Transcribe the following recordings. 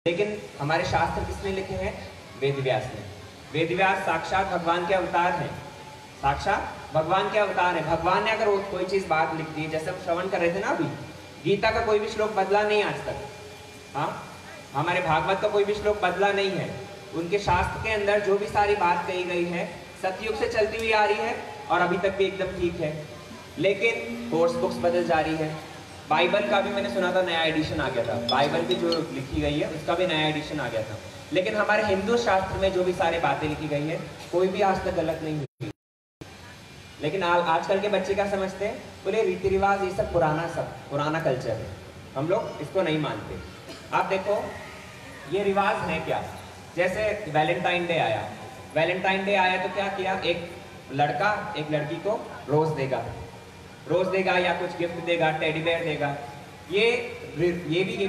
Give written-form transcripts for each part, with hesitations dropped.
लेकिन हमारे शास्त्र किसने लिखे हैं? वेद व्यास ने। वेद व्यास साक्षात भगवान के अवतार हैं, साक्षात भगवान के अवतार हैं। भगवान ने अगर कोई चीज बात लिख दी, जैसे हम श्रवण कर रहे थे ना अभी, गीता का कोई भी श्लोक बदला नहीं आज तक। हाँ, हमारे भागवत का कोई भी श्लोक बदला नहीं है। उनके शास्त्र के अंदर जो भी सारी बात कही गई है सतयुग से चलती हुई आ रही है और अभी तक भी एकदम ठीक है। लेकिन कोर्स बुक्स बदल जा रही है। बाइबल का भी मैंने सुना था नया एडिशन आ गया था, बाइबल की जो लिखी गई है उसका भी नया एडिशन आ गया था। लेकिन हमारे हिंदू शास्त्र में जो भी सारी बातें लिखी गई है कोई भी आज तक गलत नहीं हुई। लेकिन आजकल के बच्चे क्या समझते हैं? बोले रीति रिवाज ये सब पुराना कल्चर है, हम लोग इसको नहीं मानते। आप देखो ये रिवाज है क्या? जैसे वैलेंटाइन डे आया, वैलेंटाइन डे आया तो क्या किया, एक लड़का एक लड़की को रोज देगा या कुछ गिफ्ट देगा, टेडी बेयर देगा। ये भी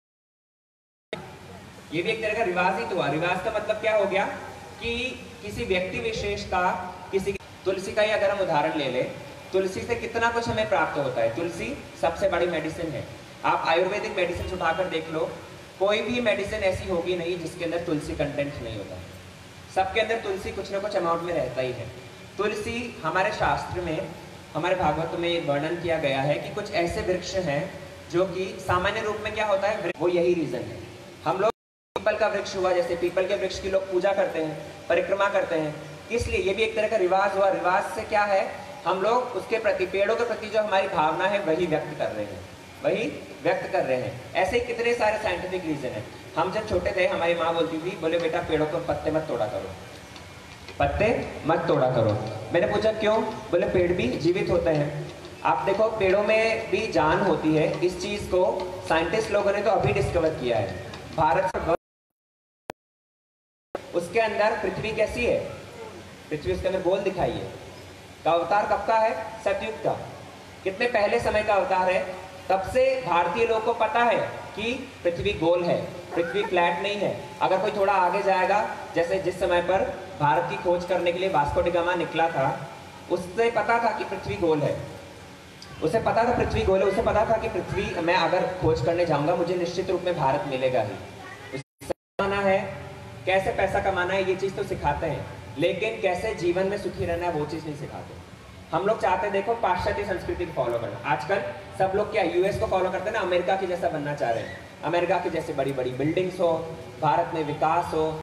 एक तरह का रिवाज ही तो हुआ। रिवाज का मतलब क्या हो गया कि किसी व्यक्ति विशेष का, किसी तुलसी का ही अगर हम उदाहरण ले ले, तुलसी से कितना कुछ हमें प्राप्त होता है। तुलसी सबसे बड़ी मेडिसिन है। आप आयुर्वेदिक मेडिसिन उठाकर देख लो, कोई भी मेडिसिन ऐसी होगी नहीं जिसके अंदर तुलसी कंटेंट नहीं होता। सबके अंदर तुलसी कुछ ना कुछ अमाउंट में रहता ही है। तुलसी हमारे शास्त्र में, हमारे भागवत में वर्णन किया गया है कि कुछ ऐसे वृक्ष हैं जो कि सामान्य रूप में क्या होता है, वो यही रीजन है। हम लोग पीपल का वृक्ष हुआ, जैसे पीपल के वृक्ष की लोग पूजा करते हैं, परिक्रमा करते हैं, इसलिए ये भी एक तरह का रिवाज हुआ। रिवाज से क्या है, हम लोग उसके प्रति, पेड़ों के प्रति जो हमारी भावना है वही व्यक्त कर रहे हैं। ऐसे ही कितने सारे साइंटिफिक रीजन है। हम जब छोटे थे हमारी माँ बोलती थी, बोले बेटा पेड़ों को पत्ते मत तोड़ा करो। मैंने पूछा क्यों? बोले पेड़ भी जीवित होते हैं। आप देखो पेड़ों में भी जान होती है। इस चीज को साइंटिस्ट लोगों ने तो अभी डिस्कवर किया है। भारत उसके अंदर पृथ्वी कैसी है, पृथ्वी उसके अंदर गोल दिखाई है। का अवतार कब का है? सतयुग का। कितने पहले समय का अवतार है। तब से भारतीय लोगों को पता है कि पृथ्वी गोल है, पृथ्वी फ्लैट नहीं है। अगर कोई थोड़ा आगे जाएगा, जैसे जिस समय पर भारत की खोज करने के लिए वास्को डी गामा निकला था, उससे पता था कि पृथ्वी गोल है। उसे पता था कि पृथ्वी, मैं अगर खोज करने जाऊंगा मुझे निश्चित रूप में भारत मिलेगा ही। कमाना है, कैसे पैसा कमाना है, ये चीज तो सिखाते हैं, लेकिन कैसे जीवन में सुखी रहना है वो चीज नहीं सिखाते। हम लोग चाहते हैं, देखो पाश्चात्य संस्कृति को फॉलो करना। आजकल सब लोग क्या यूएस को फॉलो करते हैं ना, अमेरिका के जैसा बनना चाह रहे हैं। अमेरिका के जैसे बड़ी बड़ी बिल्डिंग्स हो, भारत में विकास हो।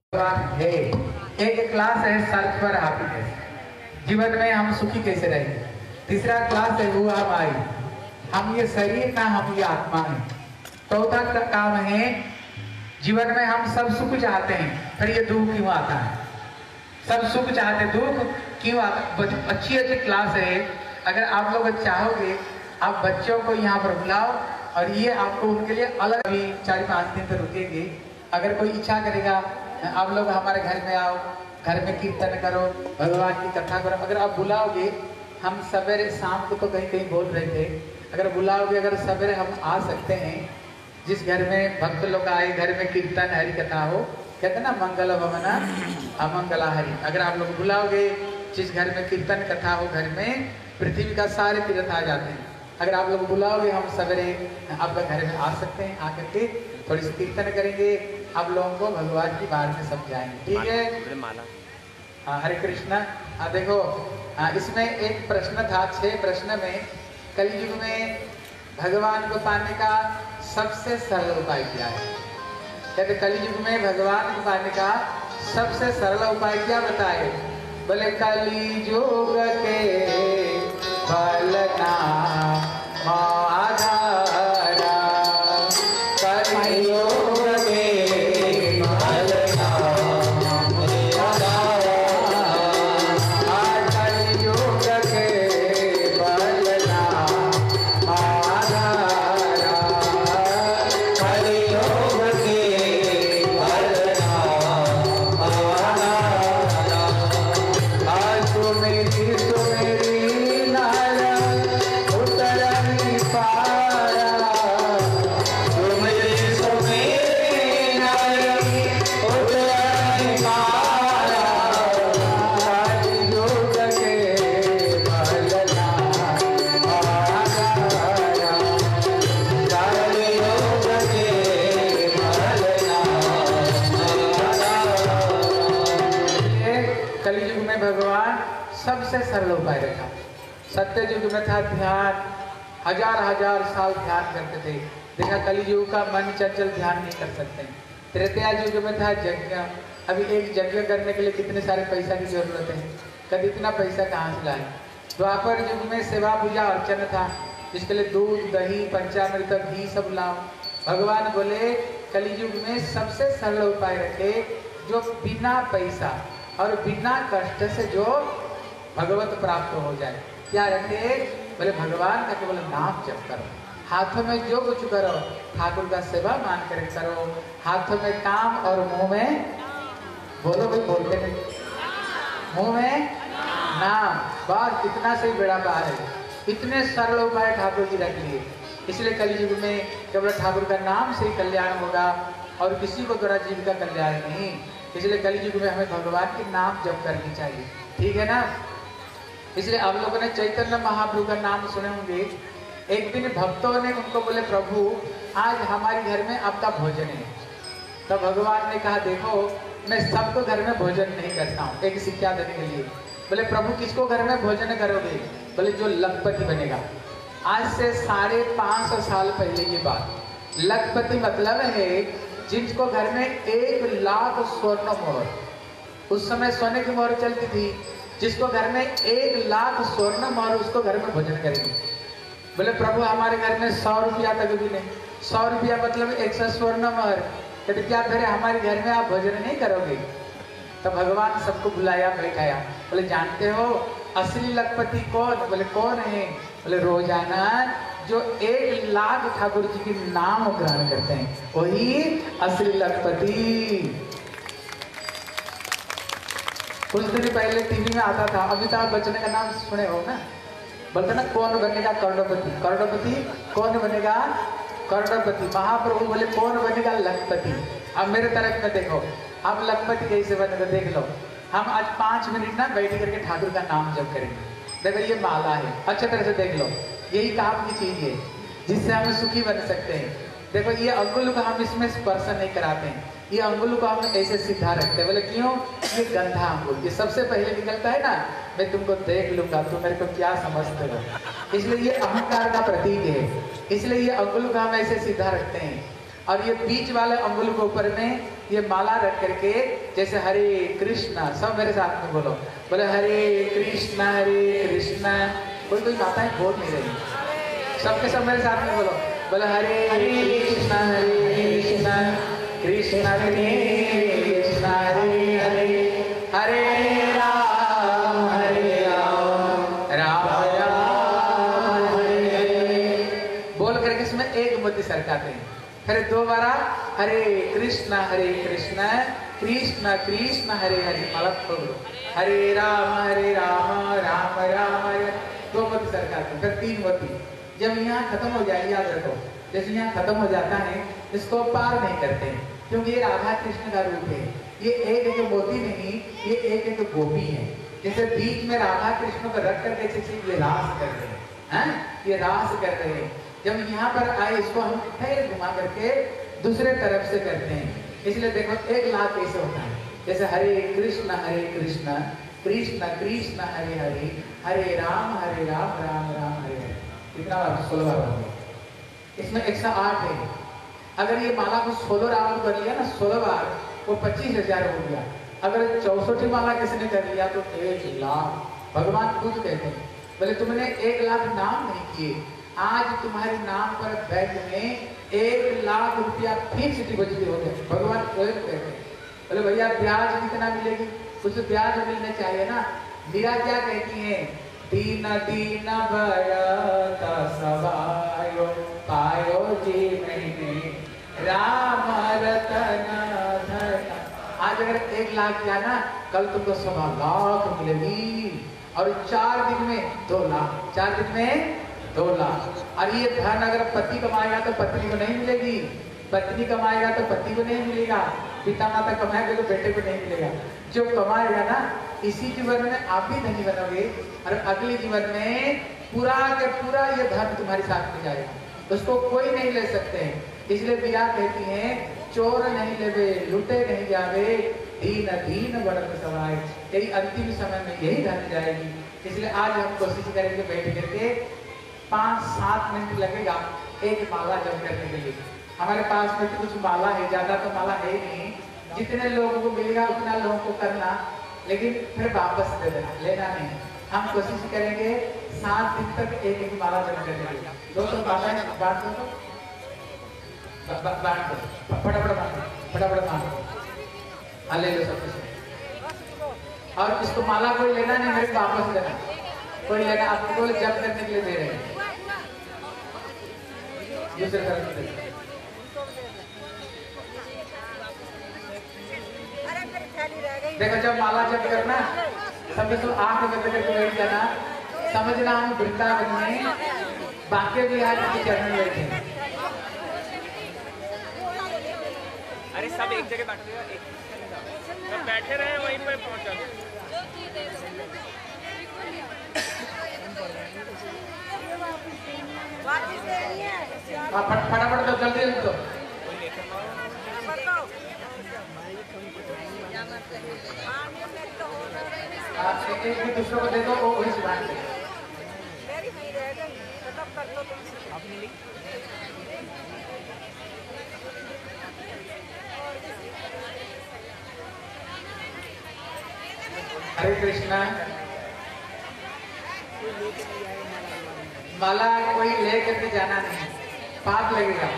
एक क्लास है सर्च फॉर हैप्पीनेस, जीवन में हम सुखी कैसे रहेंगे। तीसरा क्लास है वो हम ये शरीर ना, हम ये आत्मा है। चौथा काम है जीवन में हम सब सुख चाहते हैं, फिर ये दुख क्यों आता है? सब सुख चाहते, दुख क्यों आता? अच्छी क्लास है। अगर आप लोग चाहोगे, आप बच्चों को यहाँ पर बुलाओ और ये आपको उनके लिए अलग, अभी 4-5 दिन तक रुकेंगे। अगर कोई इच्छा करेगा आप लोग हमारे घर में आओ, घर में कीर्तन करो, भगवान की कथा करो। अगर आप बुलाओगे, हम सवेरे शाम को तो कहीं बोल रहे थे, अगर बुलाओगे, अगर सवेरे हम आ सकते हैं, जिस घर में भक्त लोग आए, घर में कीर्तन हरि कथा हो, कहते ना मंगल भवना अमंगला हरि। अगर आप लोग बुलाओगे, जिस घर में कीर्तन कथा हो, घर में पृथ्वी का सारे तीर्थ आ जाते हैं। अगर आप लोग बुलाओगे, हम सवेरे आपका घर में आ सकते हैं, आकर के थोड़ी सी कीर्तन करेंगे, आप लोगों को भगवान की बात में समझाएंगे। ठीक है? हाँ, हरे कृष्णा। देखो इसमें एक प्रश्न था, 6 प्रश्न में कलयुग में भगवान को पाने का सबसे सरल उपाय क्या है? कहते कलयुग में भगवान को पाने का सबसे सरल उपाय क्या बताए? बोले कलियुग के फलना आधारा, कलियुग के फलना आधारा, कलियुग के फलना आधारा, कलियुग के फलना आधारा। आज मेरी नारा उतरनी पार सबसे सरल उपाय रखा। सत्य युग में था ध्यान, हजार हजार साल ध्यान करते थे। देखा कलयुग का मन चंचल ध्यान नहीं कर सकते। त्रेता युग में था यज्ञ। अभी एक यज्ञ करने के लिए कितने सारे पैसा की जरूरत है, कभी इतना पैसा कहाँ से लाए। द्वापर युग में सेवा पूजा अर्चन था, जिसके लिए दूध दही पंचामृत घी सब लाओ। भगवान बोले कलयुग में सबसे सरल उपाय रखे, जो बिना पैसा और बिना कष्ट से जो भगवत प्राप्त हो जाए। क्या रखे? बोले भगवान का केवल नाम जप करो, हाथों में जो कुछ करो ठाकुर का सेवा मान कर करो। हाथों में काम और मुंह में, बोलो भाई बोलते नहीं, मुंह में नाम, बस इतना से बेड़ा पार है। इतने सरल उपाय ठाकुर जी रख लिए। इसलिए कलयुग में केवल ठाकुर का नाम से ही कल्याण होगा और किसी को द्वारा जीव का कल्याण नहीं। इसलिए कलयुग में हमें भगवान के नाम जप करनी चाहिए, ठीक है ना। इसलिए आप लोगों ने चैतन्य महाप्रभु का नाम सुने होंगे। एक दिन भक्तों ने उनको बोले प्रभु आज हमारे घर में आपका भोजन है। तो भगवान ने कहा देखो मैं सबको घर में भोजन नहीं करता हूँ, एक शिक्षा देने के लिए। बोले प्रभु किसको घर में भोजन करोगे? बोले जो लखपति बनेगा। आज से 550 साल पहले ये बात। लखपति मतलब है जिनको घर में 1 लाख स्वर्ण मोहर, उस समय सोने की मोहर चलती थी, जिसको घर में 1 लाख स्वर्ण मोहर उसको घर में भोजन करेंगे। बोले प्रभु हमारे घर में 100 रुपया तक भी नहीं। 100 रुपया मतलब 100 स्वर्ण मोहर। कहते क्या फिर हमारे घर में आप भोजन नहीं करोगे? तो भगवान सबको बुलाया बैठाया। बोले जानते हो असली लखपति कौन? बोले कौन है? बोले रोजाना जो 1 लाख ठाकुर जी के नाम ग्रहण करते हैं वही असली लखपति। कुछ दिन पहले टीवी में आता था, अमिताभ बच्चन का नाम सुने हो ना? बोलते ना कौन बनेगा करोड़पति। करोड़पति कौन बनेगा? करोड़पति। महाप्रभु बोले कौन बनेगा? लखपति। अब मेरे तरफ में देखो, अब लखपति कैसे बनेगा देख लो। हम आज 5 मिनट ना बैठ करके ठाकुर का नाम जप करेंगे। देखो ये माला है, अच्छे तरह से देख लो, यही काम की चीज है जिससे हम सुखी बन सकते हैं। देखो ये अंगुल को हम इसमें स्पर्श नहीं कराते हैं, ये अंगुल को हम ऐसे सीधा रखते हैं। बोले क्यों? ये गंधा अंगुल, ये सबसे पहले निकलता है ना, मैं तुमको देख लूंगा तुम मेरे को क्या समझते हो, इसलिए ये अहंकार का प्रतीक है। इसलिए ये अंगुल को हम ऐसे सीधा रखते हैं और ये बीच वाले अंगुल के ऊपर में ये माला रख करके जैसे हरे कृष्णा, सब मेरे साथ में बोलो, बोले हरे कृष्णा कोई कोई माताएं बोल नहीं रही, सबके सब मेरे साथ में बोलो, बोले हरे कृष्णा कृष्णा कृष्णा हरे हरे हरे राम राम राम हरे हरे बोल करके इसमें एक मोती सरकाते हैं। फिर दोबारा हरे कृष्णा कृष्णा कृष्णा हरे हरे, मतलब बोलो हरे राम राम राम हरे, 2 मोती सरकाते हैं। फिर 3 मोती। जब यहाँ खत्म हो जाए, याद रखो जैसे यहाँ खत्म हो जाता है इसको पार नहीं करते क्योंकि ये राधा कृष्ण का रूप है। ये एक एक मोती नहीं, ये एक एक गोपी है। जैसे बीच में राधा कृष्ण को रख करके जैसे ये रास कर रहे हैं, ये रास कर रहे हैं। जब यहाँ पर आए इसको हम फिर घुमा करके दूसरे तरफ से करते हैं। इसलिए देखो 1 लाख कैसे होता है, जैसे हरे कृष्ण कृष्ण कृष्ण हरे हरे हरे राम राम राम हरे हरे। कितना बार? 16 बार हो गया। इसमें 108 है। अगर ये माला को 16 राउंड कर लिया ना, 16 बार, वो 25,000 हो गया। अगर 64 माला किसी ने कर लिया तो 1 लाख। भगवान खुद कहते हैं, बोले तुमने 1 लाख नाम नहीं किए, आज तुम्हारे नाम पर बैंक में 1 लाख रुपया फिक्स डिपॉजिट हो गया। भगवान स्वयं कहते हैं, बोले भैया ब्याज कितना मिलेगी? कुछ ब्याज मिलना चाहिए ना। मीरा क्या कहती है? दीन दीन भरता सवायो पायो जी मैंने राम रतन धन। आज अगर 1 लाख किया ना, कल तुमको 1.25 लाख मिलेगी और 4 दिन में 2 लाख, 4 दिन में 2 लाख। और ये धन अगर पति कमाएगा तो पत्नी को नहीं मिलेगी, पत्नी कमाएगा तो पति को नहीं मिलेगा, पिता माता कमाएगा तो बेटे को नहीं मिलेगा। जो कमाएगा ना इसी जीवन में आप भी धनी बनोगे और अगले जीवन में पूरा के पूरा ये धन तुम्हारे साथ में जाएगा, उसको कोई नहीं ले सकते हैं। इसलिए बिया कहती हैं चोर नहीं लेवे लुटे नहीं जावे, दीन दीन बढ़त सवाए। यही अंतिम समय में यही घट जाएगी। इसलिए आज हम कोशिश करेंगे बैठ करके 5-7 मिनट लगेगा एक माला जप करने के लिए। हमारे पास में कुछ माला है, ज्यादा तो माला है ही नहीं, जितने लोगों को मिलेगा उतना लोगों को करना, लेकिन फिर वापस दे देना, लेना नहीं। हम कोशिश करेंगे 7 दिन तक एक माला जप करने के लिए। 200 माला बांट दो, फटाफट बांटो, हाँ ले लो सब कुछ। और इसको माला कोई लेना नहीं, मेरे को वापस देना, कोई लेना, आपको जप करने के लिए दे रहे हैं। दूसरे तरफ से देखो, जब माला जप करना सब इसको 8 बजे तक बैठ जाना, समझना हम वृंदावन में बांके बिहार के चरण में बैठे। अरे सब एक जगह बैठ रहे, सब बैठे रहे वहीं पे पहुंचा। फटाफट तो जल्दी तो एक भी दूसरों को दे दो, वो वही बांट दे। हरे कृष्णा। माला कोई ले करके जाना नहीं, पाप लगेगा,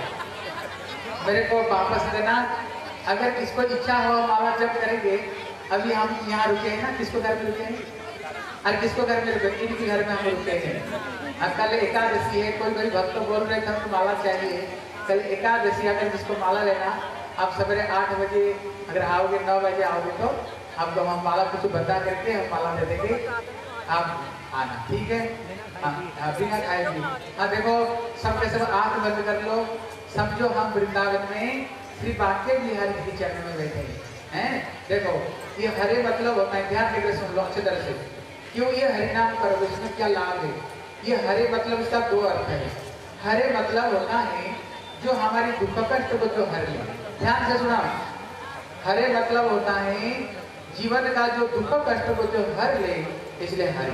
मेरे को वापस देना। अगर किसको इच्छा हो माला जप करेंगे, अभी हम यहाँ रुके हैं ना, किसको घर में रुके हैं, और किसको घर में रुके, इनके घर में हम रुके हैं। कल एकादशी है, कोई भक्त बोल रहे थे हमको माला चाहिए, कल एकादशी, अगर जिसको माला लेना आप सवेरे 8 बजे अगर आओगे, 9 बजे आओगे तो आपको हम माला कुछ बता करके हम माला दे देंगे, आप आना, ठीक है। बिना खाए भी। हाँ देखो, सबके सब आंख बंद कर लो, समझो हम वृंदावन में श्री बांके बिहारी के चरण में बैठे हैं। देखो ये हरे मतलब होता है, ध्यान देकर सुन लो अच्छी तरह से, क्यों ये हरि नाम करोगे, इसमें क्या लाभ है। ये हरे मतलब इसका 2 अर्थ है। हरे मतलब होता है जो हमारी दुख कष्ट को जो हर ले, ध्यान से सुना। हरे मतलब होता है जीवन का जो दुख कष्ट को जो हर ले, इसलिए हरे।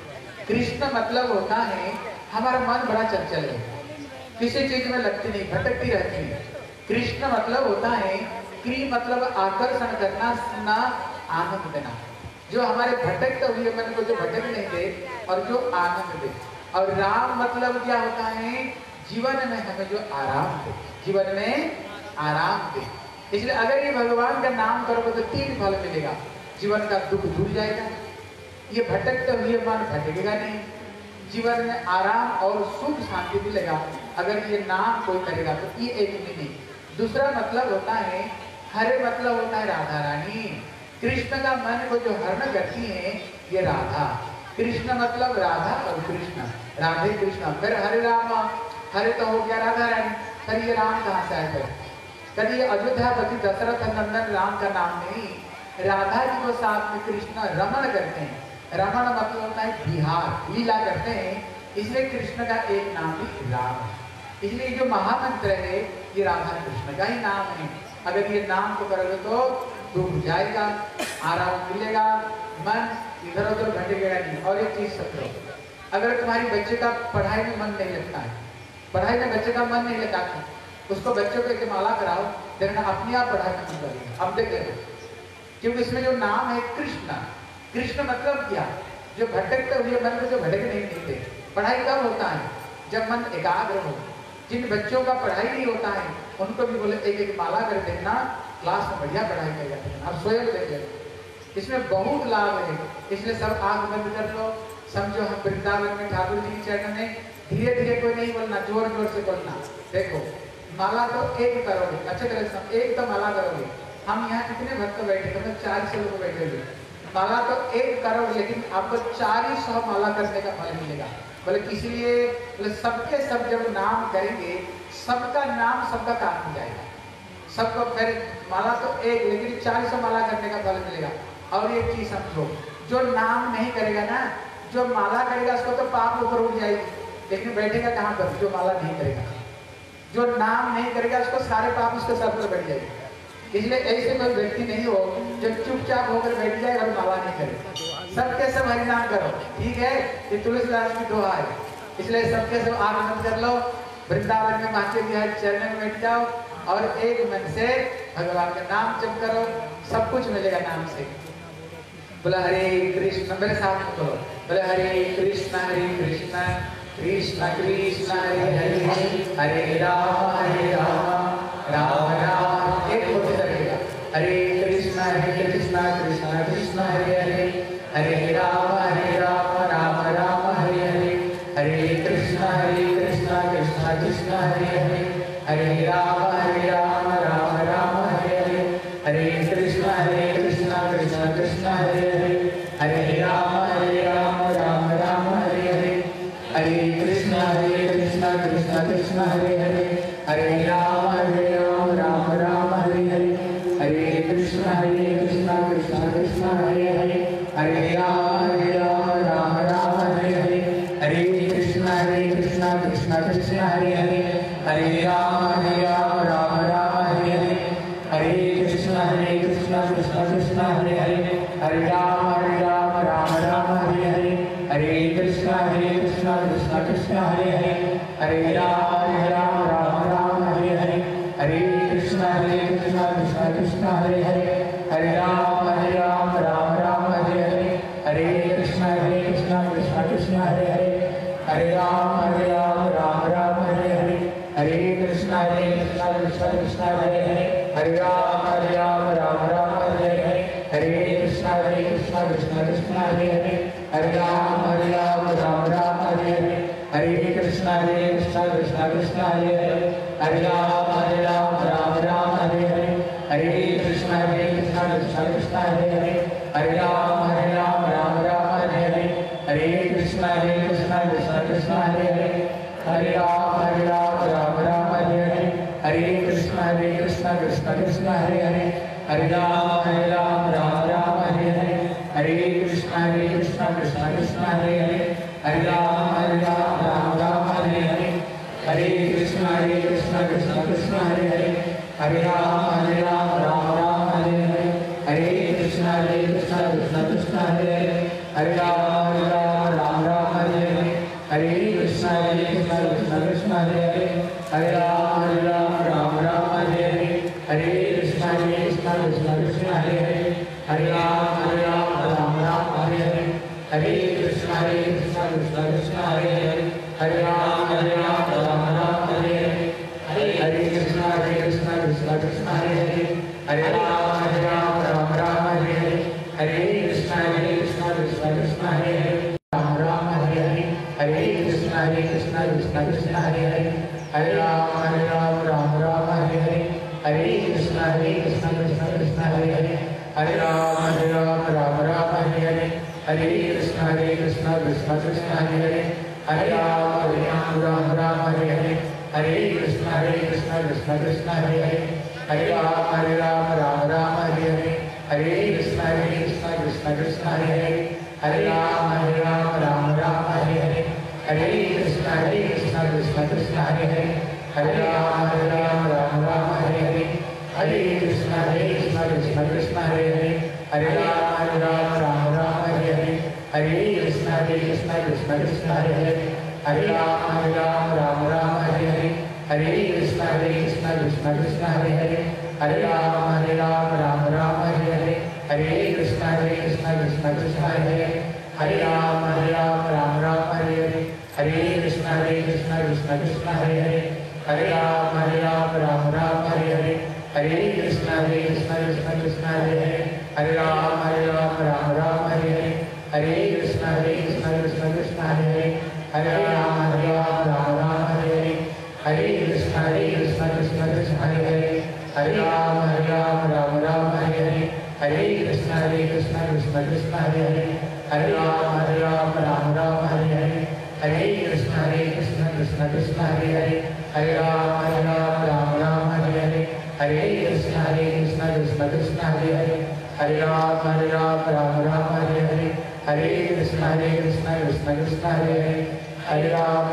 कृष्ण मतलब होता है हमारा मन बड़ा चंचल है, किसी चीज में लगती नहीं, भटकती रहती है। कृष्ण मतलब होता है, क्री मतलब आकर्षण करना, सुनना, आनंद देना, जो हमारे भटकते हुए मन को जो भटक नहीं दे और जो आनंद दे। और राम मतलब क्या होता है, जीवन में हमें जो आराम दे, जीवन में आराम दे। इसलिए अगर ये भगवान का नाम करोगे तो 3 फल मिलेगा। जीवन का दुख दूर जाएगा, ये भटकते हुए मन भटकेगा नहीं, जीवन में आराम और सुख शांति मिलेगा अगर ये नाम कोई करेगा तो। ये एक नहीं। दूसरा मतलब होता है, हरे मतलब होता है राधा रानी। कृष्ण का मन को जो हरण करती है ये राधा। कृष्ण मतलब राधा और कृष्ण, राधे कृष्ण। फिर हरे राम, हरे तो हो गया राधा रानी, फिर ये राम कहाँ से आए? कभी अयोध्यापति दशरथ नंदन राम का नाम नहीं, राधा जी को साथ में कृष्ण रमण करते हैं। रमण मतलब होता है विहार, लीला करते हैं, इसलिए कृष्ण का एक नाम भी राम है। इसलिए जो महामंत्र है ये राधा कृष्ण का ही नाम है। अगर ये नाम को करोगे तो डूब जाएगा, आराम मिलेगा, मन इधर उधर भटकेगा नहीं। और एक चीज समझो, अगर तुम्हारी बच्चे का पढ़ाई में मन नहीं लगता है, पढ़ाई में बच्चे का मन नहीं लगता, उसको बच्चों को एक माला कराओ, देखना अपने आप पढ़ाई में मन लगेगा। अब देख लेना, क्योंकि इसमें जो नाम है कृष्ण। कृष्ण मतलब क्या, जो भटकते हुए मन को जो भटक नहीं देते। पढ़ाई कब होता है, जब मन एकाग्र हो। जिन बच्चों का पढ़ाई नहीं होता है उनको भी बोले एक माला कर देना, क्लास में बढ़िया पढ़ाई कर जाते हैं। आप स्वयं देख लेना, इसमें बहुत लाभ है। इसलिए सब आंख बंद कर लो, समझो हम वृंदावन में ठाकुर जी के चरण में। धीरे धीरे कोई नहीं बोलना, जोर जोर से बोलना। देखो माला तो एक करोगे, अच्छे तरह से एक तो माला करोगे। हम यहाँ कितने भक्त बैठे, तो 400 लोग बैठे हुए। माला तो एक करोगे, लेकिन आपको 400 माला करने का फल मिलेगा। बोले किसी लिए, बोले सबके सब जब नाम करेंगे, सबका नाम सबका काम हो जाएगा, सबको। फिर माला तो एक, लेकिन 400 माला करने का फल मिलेगा। और एक चीज समझो, जो नाम नहीं करेगा ना, जो माला करेगा उसको तो पाप ऊपर उठ जाएगी, लेकिन बैठेगा कहाँ पर, जो माला नहीं करेगा। जो नाम नहीं करेगा उसको सारे पाप उसके सर पर बैठ जाएंगे। इसलिए ऐसे कोई व्यक्ति नहीं हो जो चुपचाप होकर बैठ जाए और बाबा नहीं करे। सबके सब हरिनाम करो, ठीक है? ये तुलसीदास की दुआ है, इसलिए सबके सब आनंद कर लो। वृंदावन में बांके बिहारी चरण में बैठ जाओ और एक मन से भगवान का नाम जप करो, सब कुछ मिलेगा नाम से। बोला हरे कृष्ण, मेरे साथ बोलो, बोले हरे कृष्ण कृष्ण कृष्ण हरे हरे, हरे राम राम राम। एक बोलते रहेगा, हरे कृष्ण कृष्ण कृष्ण हरे हरे, हरे राम राम राम हरे हरे, हरे कृष्ण कृष्ण कृष्ण हरे हरे, हरे राम राम राम हरे हरे, हरे कृष्ण कृष्ण कृष्ण हरे हरे, हरे राम राम राम हरे हरे, हरे कृष्ण कृष्ण कृष्ण हरे हरे, हरे राम राम राम हरे हरे, हरे कृष्ण कृष्ण कृष्ण हरे हरे, हरे राम राम हरे हरे, हरे कृष्ण कृष्ण कृष्ण हरे हरे, हरे राम राम हरे हरे, हरे कृष्ण कृष्ण कृष्ण हरे हरे, हरे राम राम हरे हरे, हरे कृष्ण कृष्ण कृष्ण हरे हरे, हरे राम राम हरे हरे, हरे कृष्ण कृष्ण कृष्ण हरे हरे, हरे राम राम हरे हरे, हरे कृष्ण कृष्ण कृष्ण हरे हरे, हरे राम राम हरे हरे, हरे कृष्ण कृष्ण कृष्ण हरे हरे, हरे राम राम हरे हरे, हरे कृष्ण कृष्ण कृष्ण हरे हरे, हरे राम राम हरे हरे, हरे कृष्ण कृष्ण कृष्ण हरे हरे, हरे राम राम हरे हरे, हरे कृष्ण कृष्ण कृष्ण हरे हरे, हरे राम राम हरे हरे, हरे कृष्ण कृष्ण कृष्ण हरे हरे, हरे राम राम हरे हरे, हरे कृष्ण कृष्ण कृष्ण हरे हरे, हरे राम राम हरे हरे, हरे कृष्ण कृष्ण कृष्ण हरे हरे, हरे राम हरे हरे, हरे कृष्ण कृष्ण कृष्ण हरे हरे, हरे राम हरे हरे, हरे कृष्ण कृष्ण कृष्ण हरे हरे, हरे राम हरे हरे, हरे कृष्ण कृष्ण कृष्ण हरे हरे, हरे राम हरे हरे, हरे कृष्ण कृष्ण कृष्ण हरे हरे, हरे राम हरे हरे, हरे कृष्ण कृष्ण कृष्ण हरे हरे, हरे राम हरे हरे, हरे कृष्ण कृष्ण कृष्ण हरे हरे, हरे राम हरे हरे, हरे कृष्ण कृष्ण कृष्ण हरे हरे, राम हरे हरे, हरे कृष्ण कृष्ण कृष्ण हरे हरे, हरे राम हरे हरे, हरे कृष्ण कृष्ण कृष्ण हरे हरे, हरे राम हरे हरे, हरे कृष्ण कृष्ण कृष्ण हरे हरे, हरे राम हरे हरे, हरे कृष्ण कृष्ण कृष्ण हरे हरे, हरे राम हरे हरे, हरे कृष्ण कृष्ण कृष्ण हरे हरे, हरे राम हरे हरे, हरे कृष्ण कृष्ण कृष्ण हरे हरे, हरे राम हरे हरे, हरे कृष्ण कृष्ण कृष्ण हरे हरे, हरे राम हरे हरे, हरे कृष्ण कृष्ण कृष्ण हरे हरे, हरे राम हरे हरे, हरे कृष्ण कृष्ण कृष्ण हरे हरे, हरे राम हरे हरे, हरे कृष्ण कृष्ण कृष्ण हरे हरे, हरे राम हरे हरे, हरे कृष्ण कृष्ण कृष्ण हरे हरे, हरे राम हरे हरे, हरे कृष्ण कृष्ण कृष्ण हरे हरे, हरे राम हरे हरे, हरे कृष्ण कृष्ण कृष्ण हरे हरे, हरे राम हरे हरे, हरे कृष्ण कृष्ण कृष्ण हरे हरे, हरे राम हरे हरे, हरे कृष्ण कृष्ण कृष्ण हरे हरे, हरे राम हरे हरे, हरे कृष्ण कृष्ण कृष्ण हरे हरे, हरे राम हरे हरे, हरे कृष्ण कृष्ण कृष्ण हरे हरे, हरे राम हरे हरे, हरे कृष्ण कृष्ण कृष्ण हरे हरे, हरे राम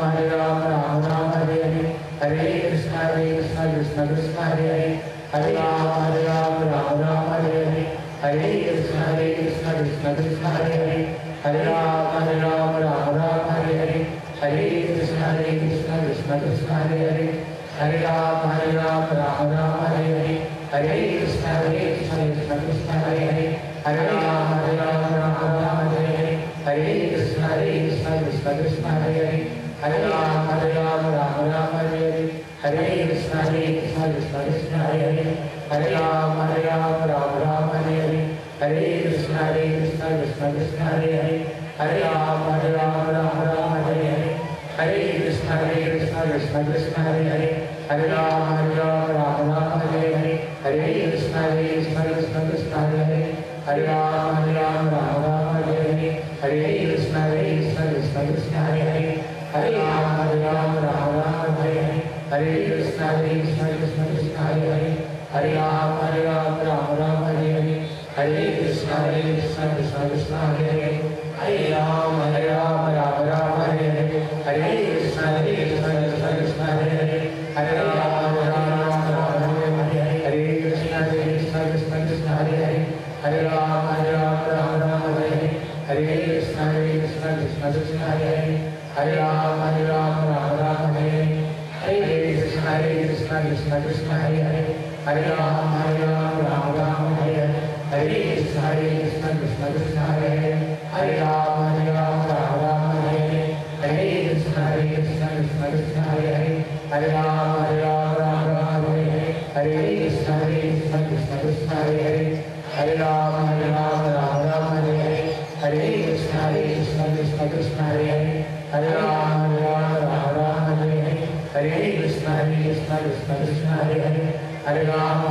हरे हरे, हरे कृष्ण कृष्ण कृष्ण हरे हरे, हरे राम हरे कृष्ण कृष्ण कृष्ण हरे हरे हरे राम राम राम हरे हरे हरे कृष्ण कृष्ण कृष्ण हरे हरे हरे राम राम राम हरे हरे हरे कृष्ण कृष्ण कृष्ण हरे हरे हरे राम राम हरे हरे हरे कृष्ण कृष्ण कृष्ण हरे हरे हरे राम राम हरे हरे हरे कृष्ण कृष्ण कृष्ण हरे हरे हरे राम राम हरे हरे हरे कृष्ण कृष्ण कृष्ण हरे हरे हरे राम राम हरे हरे हरे कृष्ण कृष्ण कृष्ण हरे हरे हरे राम राम हरे हरे हरे कृष्ण कृष्ण कृष्ण हरे हरे हरे राम राम हरे हरे हरे कृष्ण कृष्ण कृष्ण हरे हरे हरे राम राम हरे हरे हरे कृष्ण कृष्ण कृष्ण हरे हरे हरे राम राम हरे हरे हरे कृष्ण कृष्ण कृष्ण हरे हरे हरे राम राम हरे हरे हरे कृष्ण कृष्ण कृष्ण हरे हरे हरे राम राम हरे हरे हरे कृष्ण कृष्ण कृष्ण हरे हरे हरे राम राम हरे हरे हरे कृष्ण कृष्ण कृष्ण हरे हरे हरे राम राम हरे हरे हरे कृष्ण कृष्ण कृष्ण हरे हरे हरे राम राम हरे हरे हरे कृष्ण कृष्ण कृष्ण हरे हरे हरे राम राम हरे हरे हरे कृष्ण कृष्ण कृष्ण हरे हरे हरे राम राम हरे हरे हरे कृष्ण कृष्ण कृष्ण हरे हरे हरे राम राम हरे हरे हरे कृष्ण कृष्ण कृष्ण हरे हरे हरे राम राम हरे हरे हरे कृष्ण कृष्ण कृष्ण हरे हरे हरे राम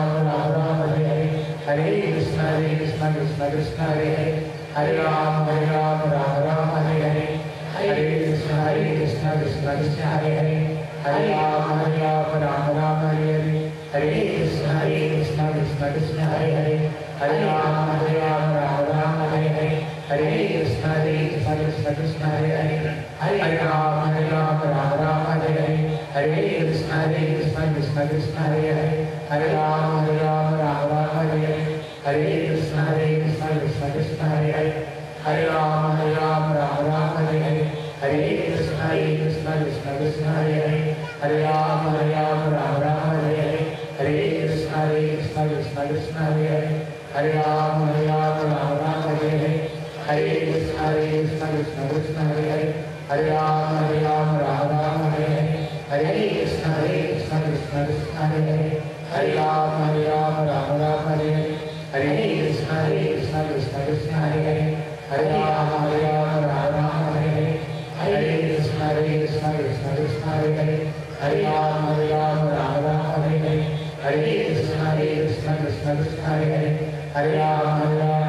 राम हरे हरे हरे कृष्ण कृष्ण कृष्ण हरे हरे हरे राम राम हरे हरे हरे कृष्ण कृष्ण कृष्ण हरे हरे हरे राम राम हरे हरे हरे कृष्ण कृष्ण कृष्ण हरे हरे हरे राम राम हरे हरे हरे कृष्ण कृष्ण कृष्ण हरे हरे हरे राम राम हरे हरे हरे कृष्ण कृष्ण कृष्ण हरे हरे हरे राम राम हरे हरे हरे कृष्ण कृष्ण कृष्ण हरे हरे हरे राम राम हरे हरे हरे कृष्ण कृष्ण कृष्ण हरे हरे हरे राम राम हरे हरे हरे कृष्ण कृष्ण कृष्ण हरे हरे हरे राम राम हरे हरे हरे कृष्ण कृष्ण कृष्ण हरे हरे हरे राम राम हरे हरे हरे कृष्ण कृष्ण कृष्ण हरे हरे हरे राम राम हरे हरे हरे कृष्ण कृष्ण कृष्ण हरे हरे हरे राम राम हरे हरे हरे कृष्ण कृष्ण कृष्ण हरे हरे हरे राम राम हरे हरे हरे कृष्ण कृष्ण कृष्ण हरे हरे हरे राम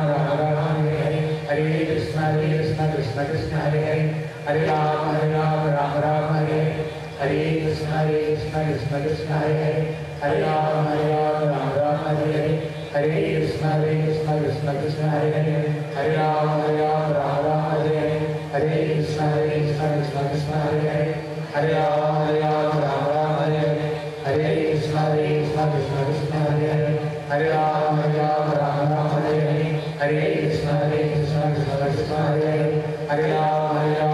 राम हरे हरे हरे कृष्ण कृष्ण कृष्ण हरे हरे हरे राम राम हरे हरे हरे कृष्ण कृष्ण कृष्ण हरे हरे हरे राम राम हरे हरे हरे कृष्ण कृष्ण कृष्ण हरे हरे हरे राम राम हरे हरे हरे कृष्ण कृष्ण कृष्ण हरे हरे हरे राम राम हरे हरे हरे कृष्ण कृष्ण कृष्ण हरे हरे हरे राम राम हरे हरे हरे कृष्ण कृष्ण कृष्ण हरे हरे हरे राम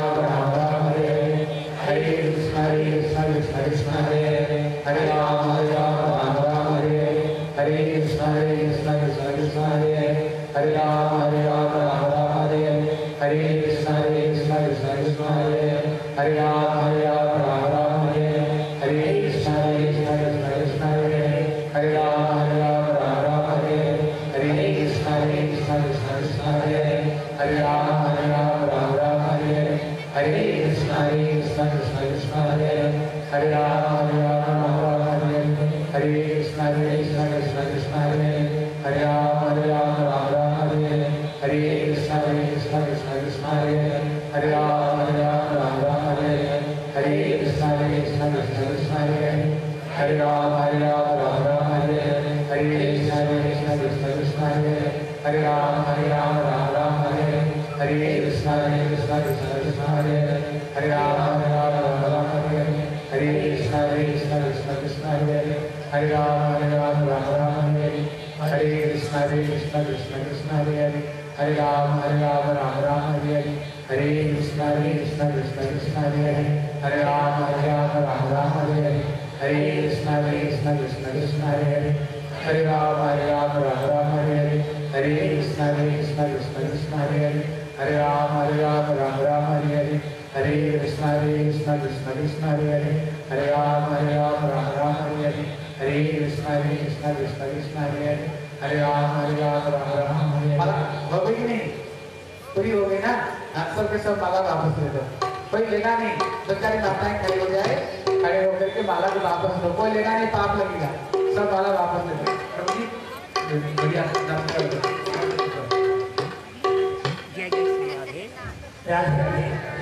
राम हरे हरे हरे कृष्ण कृष्ण कृष्ण हरे हरे हरे राम राम हरे हरे हरे कृष्ण कृष्ण कृष्ण हरे हरे हरे राम राम हरे हरे हरे कृष्ण कृष्ण कृष्ण हरे हरे हरे राम राम हरे हरे हरे कृष्ण कृष्ण कृष्ण हरे हरे हरे राम राम हरे हरे हरे कृष्ण कृष्ण कृष्ण हरे हरे हरे राम राम हरे हरे हरे कृष्ण कृष्ण कृष्ण हरे हरे हरे राम राम हरे हरे हरे कृष्ण कृष्ण कृष्ण हरे हरे हरे राम राम हरे हरे हरे कृष्ण कृष्ण कृष्ण हरे हरे हरे राम राम हरे हरे हरे कृष्ण कृष्ण कृष्ण हरे हरे हरे राम राम हरे हरे हरे कृष्ण कृष्ण कृष्ण हरे हरे हरे राम राम हरे हरे हरे कृष्ण कृष्ण कृष्ण हरे हरे हरे राम राम हरे हरे हरे कृष्ण कृष्ण कृष्ण हरे हरे हरे राम राम हरे हरे हरे कृष्ण कृष्ण कृष्ण हरे हरे, हरे राम राम राम हरे हरे, हरे कृष्ण कृष्ण कृष्ण हरे हरे, हरे राम राम हरे हरे, हरे कृष्ण कृष्ण हरे हरे, हरे राम राम हरे हरे, हरे कृष्ण कृष्ण हरे हरे, हरे राम राम हरे हरे, हरे कृष्ण कृष्ण हरे हरे, हरे राम राम हरे हरे, हरे कृष्ण कृष्ण हरे हरे, हरे राम राम हरे हरे। माला हो गई नहीं? पूरी हो गई ना? सब के सब माला वापस ले दो। कोई लेना नहीं, दो चार माताएं खड़ी हो जाए, खड़े होकर के माला को वापस लो। कोई लेना नहीं, पाप लगेगा। सब माला वापस ले दो। प्रभु जी बढ़िया दर्शन कर दो। जय जय श्री राधे।